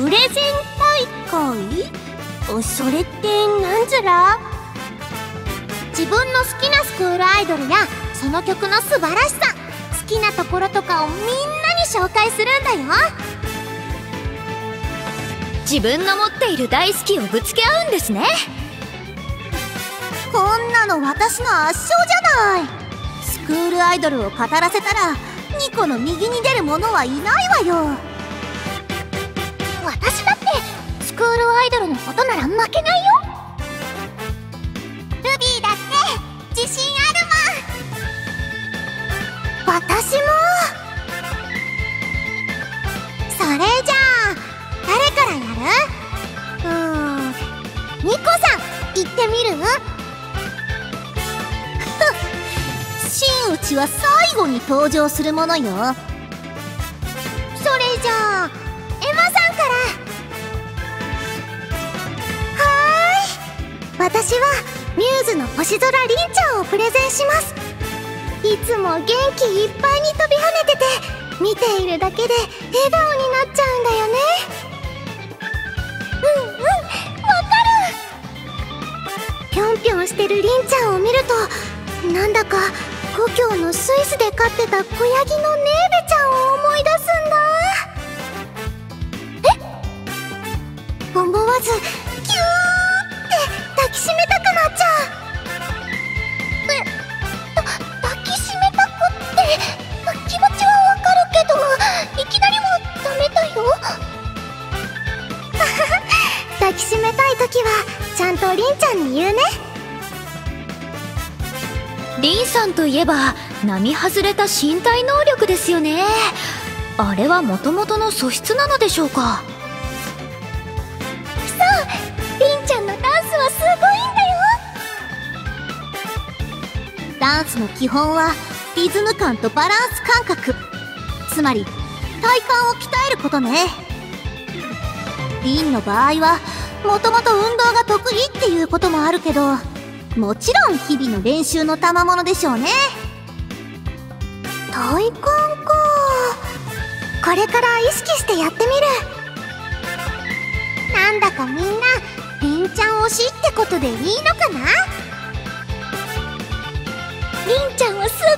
プレゼン大会？それってなんずら？自分の好きなスクールアイドルやその曲の素晴らしさ、好きなところとかをみんなに紹介するんだよ。 自分の持っている大好きをぶつけ合うんですね。 こんなの私の圧勝じゃない。スクールアイドルを語らせたらニコの右に出る者はいないわよ。私だってスクールアイドルのことなら負けないよ。ルビーだって自信あるもん。私も。それじゃあ誰からやる？ニコさん言ってみる？真打ちは最後に登場するものよ。それじゃあエマさんから。はーい、私はミューズの星空凛ちゃんをプレゼンします。いつも元気いっぱいに飛び跳ねてて、見ているだけで笑顔になっちゃうんだよね。わかる。ぴょんぴょんしてる凛ちゃんを見ると、なんだか故郷のスイスで飼ってた子ヤギのネーベちゃんを思い出すんだ。思わずキューって抱きしめたくなっちゃう。抱きしめたくって気持ちはわかるけど、いきなりはダメだよ。抱きしめたい時はちゃんと凛ちゃんに言うね。 凛さんといえば並外れた身体能力ですよね。あれは元々の素質なのでしょうか？ そう、凛ちゃんのダンスはすごいんだよ。ダンスの基本はリズム感とバランス感覚、つまり体幹を鍛えることね。凛の場合はもともと運動が得意っていうこともあるけど、もちろん日々の練習の賜物でしょうね。体幹か。これから意識してやってみる。なんだかみんな凛ちゃん推しってことでいいのかな？凛ちゃんはすごい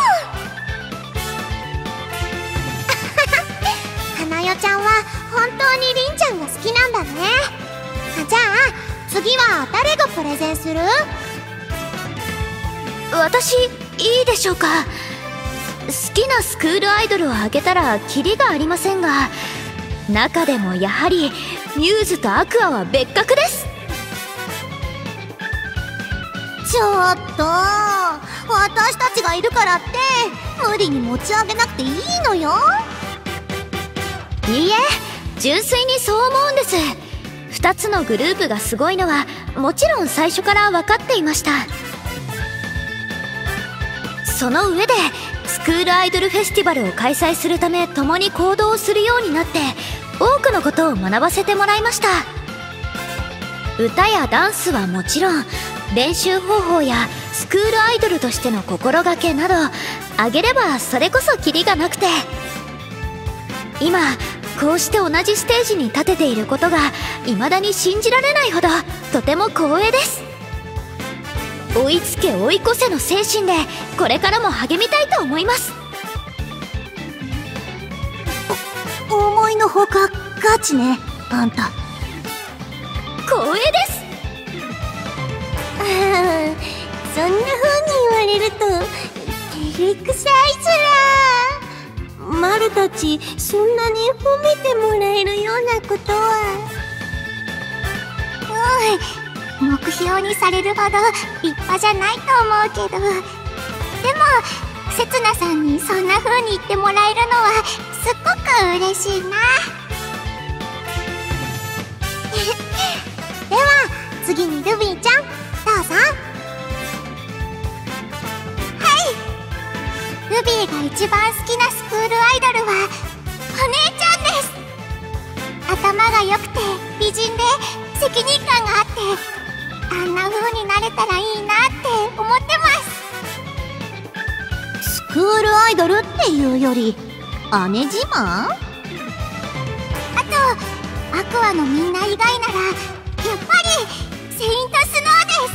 もん。花代ちゃんは本当に凛ちゃんが好きなんだね。じゃあ次は誰がプレゼンする？ 私、いいでしょうか。好きなスクールアイドルを挙げたらキリがありませんが、中でもやはりミューズとアクアは別格です。 ちょっと、私たちがいるからって無理に持ち上げなくていいのよ。 いいえ、純粋にそう思うんです。2つのグループがすごいのはもちろん最初から分かっていました。その上でスクールアイドルフェスティバルを開催するため共に行動するようになって、多くのことを学ばせてもらいました。歌やダンスはもちろん、練習方法やスクールアイドルとしての心がけなど挙げればそれこそキリがなくて、今こうして同じステージに立てていることが未だに信じられないほどとても光栄です。追いつけ追い越せの精神でこれからも励みたいと思います。 思いのほかガチね、あんた。 光栄です。 そんな風に言われると照れくさいずら。マルたちそんなに褒めてもらえるようなことは。目標にされるほど立派じゃないと思うけど、でもせつなさんにそんな風に言ってもらえるのはすっごく嬉しいな。では次にルビーちゃん、どうぞ。はい、ルビーが一番好きなスクールアイドルはお姉ちゃんです。頭が良くて美人で責任感があって、あんな風になれたらいいなって思ってます。スクールアイドルっていうより姉自慢？あとア話のみんな以外ならやっぱりセイントスノ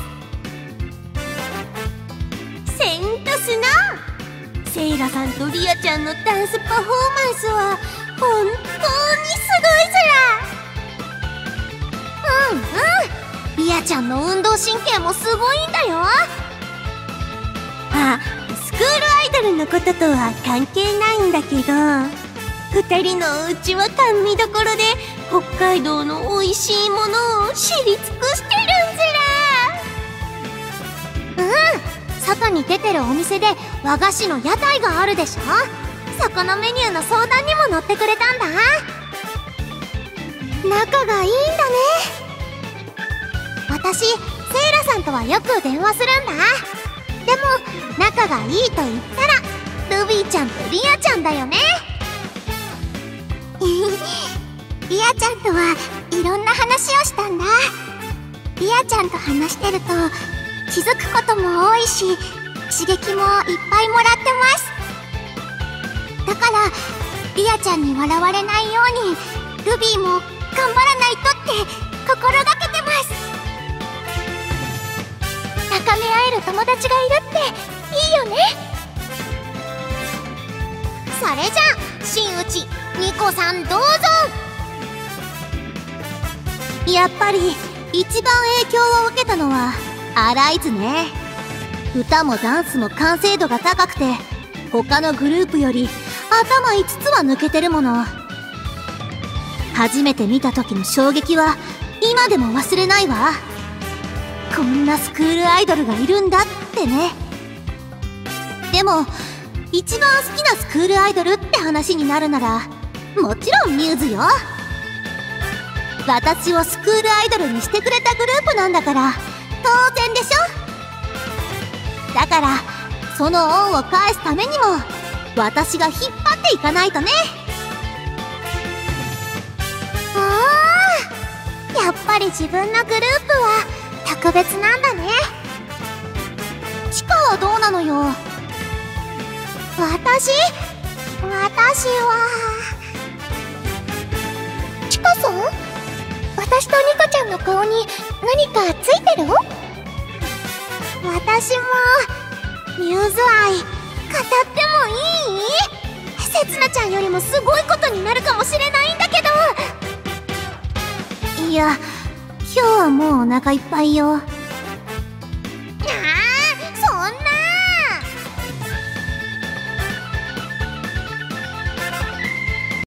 ーです。セイントスノー、セイラさんとリアちゃんのダンスパフォーマンスは本当にすごいずら。リアちゃんの運動神経もすごいんだよ。あ、スクールアイドルのこととは関係ないんだけど、二人のお家は甘味どころで北海道の美味しいものを知り尽くしてるんずら。外に出てるお店で和菓子の屋台があるでしょ。そこのメニューの相談にも乗ってくれたんだ。仲がいいんだね。私、セイラさんとはよく電話するんだ。でも仲がいいと言ったらルビーちゃんとリアちゃんだよね。リアちゃんとはいろんな話をしたんだ。リアちゃんと話してると気づくことも多いし、刺激もいっぱいもらってます。だからリアちゃんに笑われないようにルビーも頑張らないとって心がけてます。高め合える友達がいるっていいよね。それじゃあ真打ちニコさんどうぞ。やっぱり一番影響を受けたのはアライズね。歌もダンスも完成度が高くて他のグループより頭5つは抜けてるもの。初めて見た時の衝撃は今でも忘れないわ。こんなスクールアイドルがいるんだってね。でも一番好きなスクールアイドルって話になるならもちろんミューズよ。私をスクールアイドルにしてくれたグループなんだから当然でしょ。だからその恩を返すためにも私が引っ張っていかないとね。おー、やっぱり自分のグループは特別なんだね。チカはどうなのよ。私はチカさん、私とニコちゃんの顔に何かついてる？私もミューズ愛語ってもいい？せつなちゃんよりもすごいことになるかもしれないんだけど。いや、今日はもうお腹いっぱいよ。